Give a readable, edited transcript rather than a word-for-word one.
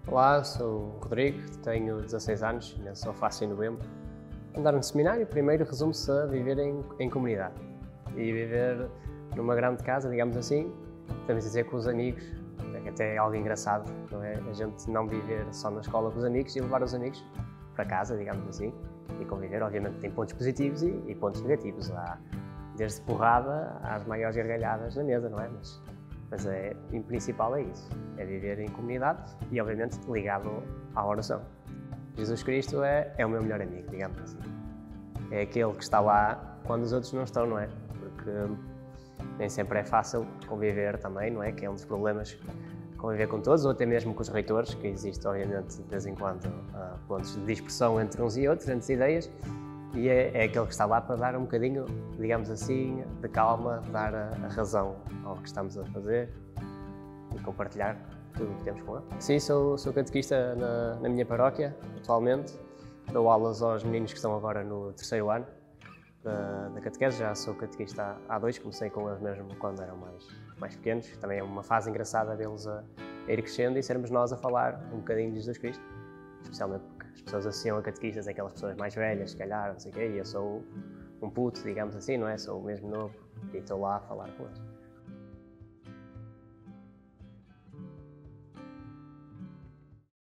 Olá, sou o Rodrigo, tenho 16 anos, ainda só faço em novembro. Andar no seminário, primeiro, resume-se a viver em comunidade. E viver numa grande casa, digamos assim, podemos dizer com os amigos, que até é algo engraçado, não é? A gente não viver só na escola com os amigos e levar os amigos para casa, digamos assim, e conviver. Obviamente tem pontos positivos e pontos negativos. Há desde porrada às maiores gargalhadas na mesa, não é? Mas em principal é isso, é viver em comunidade e obviamente ligado à oração. Jesus Cristo é o meu melhor amigo, digamos assim. É aquele que está lá quando os outros não estão, não é? Porque nem sempre é fácil conviver também, não é? Que é um dos problemas, conviver com todos, ou até mesmo com os reitores, que existe obviamente de vez em quando pontos de dispersão entre uns e outros, entre ideias, e é aquele que está lá para dar um bocadinho, digamos assim, de calma, dar a razão ao que estamos a fazer e compartilhar tudo o que temos com ele. Sim, sou catequista na minha paróquia, atualmente. Dou aulas aos meninos que estão agora no terceiro ano da catequese. Já sou catequista há 2, comecei com eles mesmo quando eram mais pequenos. Também é uma fase engraçada deles a ir crescendo e sermos nós a falar um bocadinho de Jesus Cristo, especialmente porque as pessoas associam a catequistas aquelas pessoas mais velhas, se calhar, não sei o quê, e eu sou um puto, digamos assim, não é? Sou o mesmo novo e estou lá a falar com eles.